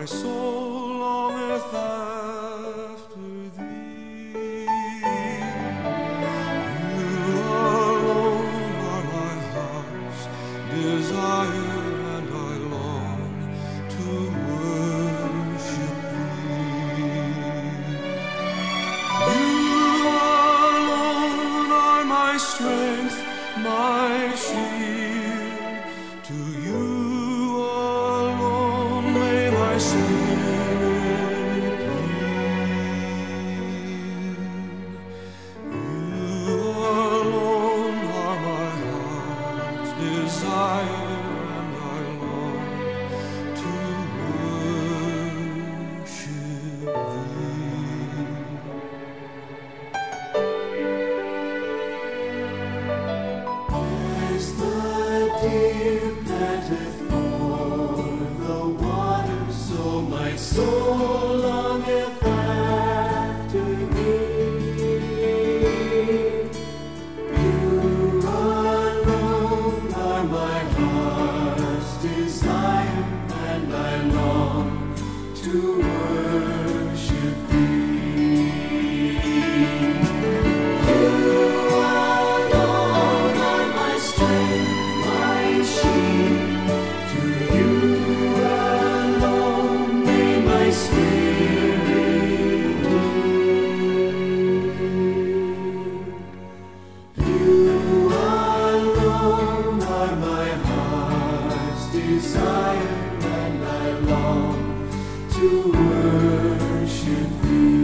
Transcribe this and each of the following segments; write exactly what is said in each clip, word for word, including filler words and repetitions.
soul longeth after thee. You alone are my heart's desire, and I long to worship thee. You alone are my strength, my shield. To you alone may my spirit yield. You alone are my heart's desire, and I long to worship thee. As the deer panteth for the water, so my soul longeth after thee. You alone are my heart's desire, and I long to worship thee. You alone are my strength, my shield. To you alone may my spirit yield. You alone are my heart's desire, and I long to worship thee.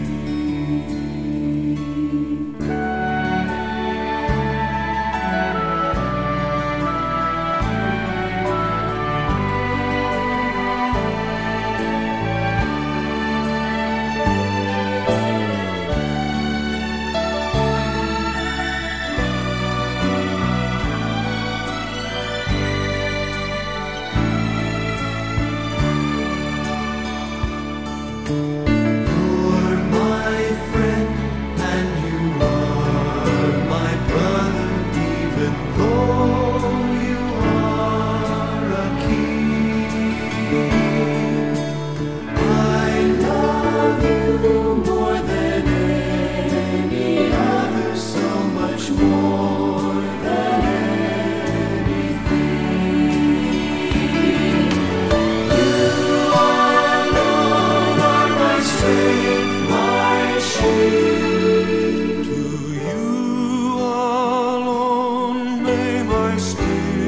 You're my friend, and you are my brother, even though you are a king. I love you more than any other, so much more than anything. You alone are my strength, my shield. To you alone may my spirit